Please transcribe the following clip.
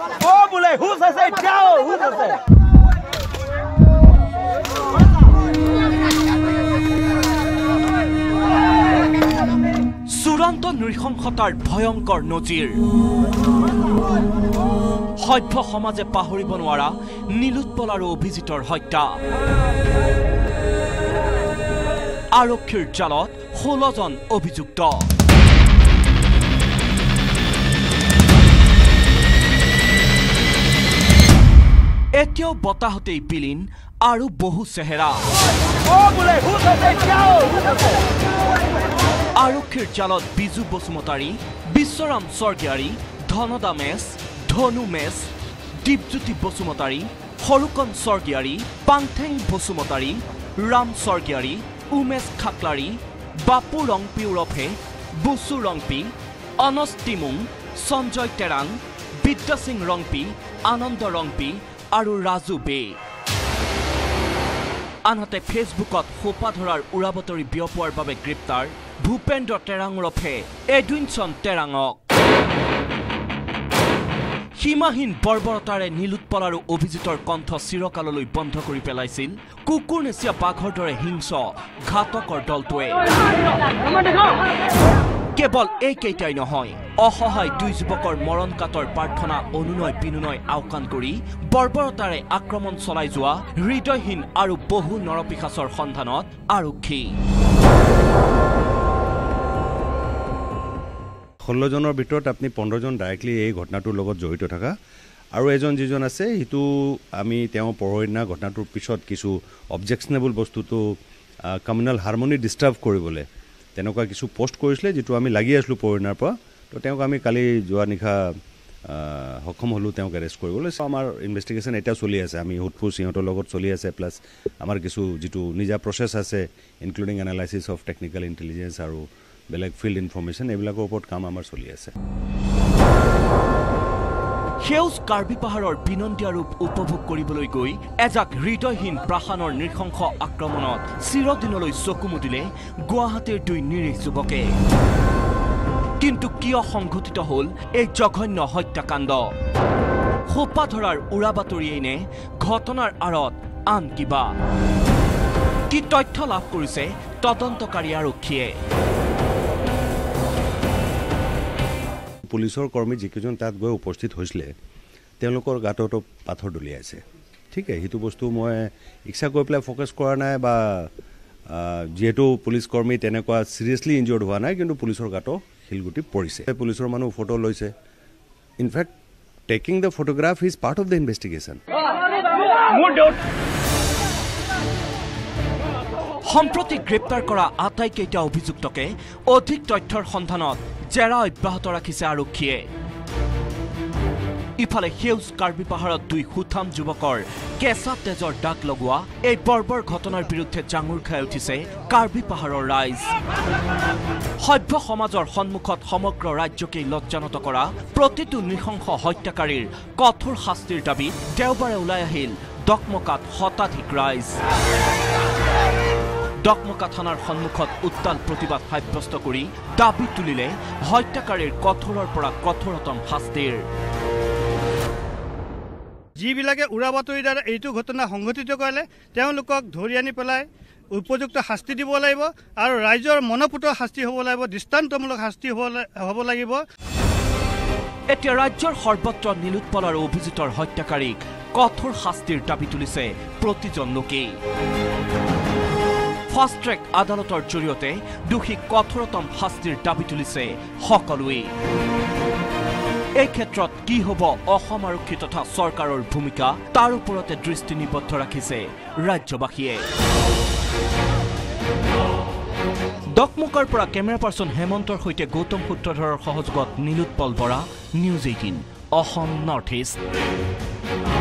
বোলে হুজ আছে এতিয়াও হুজ আছে চূড়ান্ত নৃশংসতাৰ ভয়ংকৰ নজিৰ সভ্য সমাজে পাহৰিব নোৱাৰা নীলোৎপল আৰু অভিজিতৰ হত্যা আৰক্ষীৰ জালত 16 জন অভিযুক্ত এতিয়াও বতাহতেই বিলীন আৰু বহু চেহেৰা বোলে হুজ আছে এতিয়াও হুজ আছে আৰক্ষীৰ জালত বিজু বসুমতাৰী বিশ্বৰাম স্বৰ্গীয়াৰী ধনদা মেছ ধনু মেছ দীপজ্যোতি বসুমতাৰী সৰুকণ স্বৰ্গীয়াৰী পাংথেং বসুমতাৰী ৰাম স্বৰ্গীয়াৰী উমেশ খাকলাৰী বাপু ৰংপি ওৰফে বুচু ৰংপি অনস টিমুং সঞ্জয় টেৰাং বিদ্যা সিং ৰংপি আনন্দ ৰংপি আৰু ৰাজু বে আনহাতে ফেচবুকত সোপা ধৰাৰ উৰাবাতৰি বিয়পোৱাৰ বাবে গ্ৰেপ্তাৰ ভূপেন্দ্ৰ টেৰাং ওৰফে এডুইনছন টেৰাঙক সীমাহীন বৰ্বৰতাৰে নীলোৎপল আৰু অভিজিতৰ কণ্ঠ চিৰকাললৈ বন্ধ কৰি পেলাইছিল কুকুৰ নেচিয়া বাঘৰ দৰে হিংস্ৰ ঘাতকৰ দলটোৱে কেৱল এইকেইটাই নহয় অসহায় দুই যুৱকৰ মৰণ কাতৰ প্ৰাৰ্থনা অনুনয় বিনুনয় আওকাণ কৰি বৰ্বৰতাৰে আক্ৰমণ চলাই যোৱা হৃদয়হীন আৰু বহু নৰপিশাচৰ সন্ধানত আৰক্ষী 16 জনৰ ভিতৰত আপনি 15 জন ডাইৰেক্টলি এই ঘটনাটোৰ লগত জড়িত থকা আৰু এজন যিজন আছে হিতু আমি তেওঁ পৰহিনা ঘটনাটোৰ পিছত কিছু অবজেকশনেবল বস্তুটো কমিউনাল হাৰমনি ডিস্টাৰ্ব কৰিবলৈ তেনেকুৱা কিছু পোষ্ট কৰিছিলে যেটো আমি লাগি আসলো পৰহিনাৰ পৰা তো তেওঁক আমি কালি যোৱা নিখা সক্ষম হলো তেওঁক এৰেষ্ট কৰিবলৈ আমাৰ ইনভেষ্টিগেশ্যন এটা চলি আছে আমি হুটফুস সিহঁতৰ লগত চলি আছে প্লাস আমাৰ কিছু যেটো নিজা প্ৰসেস আছে including analysis of technical intelligence আৰু বেলেগ ফিল্ড ইনফৰমেশন এইবিলাকৰ ওপৰত কাম আমাৰ চলি আছে সেউজ কাৰ্বি পাহাৰৰ বিনন্দীয়া ৰূপ উপভোগ কৰিবলৈ গৈ এজাক হৃদয়হীন প্ৰাসানৰ নৃশংস আক্ৰমণত চিৰদিনলৈ চকু মুদিলে গুৱাহাটীৰ দুই নিৰীহ যুৱকে কিন্তু কিয় সংঘটিত হ'ল এই জঘন্য হত্যাকাণ্ড সোপা ধৰাৰ উৰাবাতৰিয়েই নে ঘটনাৰ আঁৰত আন কিবা কি তথ্য লাভ কৰিছে তদন্তকাৰী আৰক্ষীয়ে পুলিচৰ কৰ্মী যিকেইজন তাত গৈ উপস্থিত হৈছিলে তেওঁলোকৰ গাঁততো পাথৰ দলিয়াইছে ঠিক আছে হিতু বস্তু মই ইচ্ছা কৰি পেলাই ফোকাস কৰা নাই বা যেহেতু পুলিচ কৰ্মী তেনেকুৱা সিৰিয়াসলি ইনজৰ্ড হোৱা নাই কিন্তু পুলিচৰ গাঁতো শিলগুটি পৰিছে পুলিচৰ মানুহ ফটো লৈছে in fact taking the photograph is part of the investigation সম্প্ৰতি গ্ৰেপ্তাৰ কৰা আটাইকেইটা অভিযুক্তকে অধিক তথ্যৰ সন্ধানত জেৰা অব্যাহত ৰাখিছে আৰক্ষীয়ে ইফালে সেউজ কাৰ্বি পাহাৰত দুই সুঠাম যুৱকৰ কেঁচা তেজৰ দাগ লগোৱা এই বৰ্বৰ ঘটনাৰ বিৰুদ্ধে জাঙুৰ খাই উঠিছে কাৰ্বি পাহাৰৰ ৰাইজ সভ্য সমাজৰ সন্মুখত সমগ্ৰ ৰাজ্যকেই লজ্জানত কৰা প্ৰতিটো নৃশংস হত্যাকাৰীৰ কঠোৰ শাস্তিৰ দাবীত দেওবাৰে ওলাই আহিল ডকমকাত শতাধিক ৰাইজ ডকমকা থানাৰ সন্মুখত উত্তাল প্ৰতিবাদ সাব্যস্ত কৰি দাবী তুলিলে হত্যাকাৰীৰ কঠোৰৰ পৰা কঠোৰতম শাস্তিৰ যিবিলাকে উৰাবাতৰিৰ দ্বাৰা এইটো ঘটনা সংঘটিত কৰিলে তেওঁলোকক ধৰি আনি পেলাই উপযুক্ত শাস্তি দিব লাগিব আৰু ৰাইজৰ মনপুত শাস্তি হ'ব লাগিব দৃষ্টান্তমূলক শাস্তি হ'ব লাগিব এতিয়া ৰাজ্যৰ সৰ্বত্ৰ নীলোৎপল আৰু অভিজিতৰ হত্যাকাৰীক কঠোৰ শাস্তিৰ দাবী তুলিছে প্ৰতিজন লোকেই ফাষ্ট ট্ৰেক আদালতৰ জৰিয়তে দোষীক কঠোৰতম শাস্তিৰ দাবী তুলিছে সকলোৱে এই ক্ষেত্ৰত কি হ'ব অসম আৰক্ষী তথা চৰকাৰৰ ভূমিকা তাৰ ওপৰতে দৃষ্টি নিবদ্ধ ৰাখিছে ৰাজ্যবাসীয়ে ডকমকাৰ পৰা কেমেৰা পাৰ্চন হেমন্তৰ সৈতে গৌতম সূত্ৰধৰৰ সহযোগত Nilotpal Bora news 18 Assam north east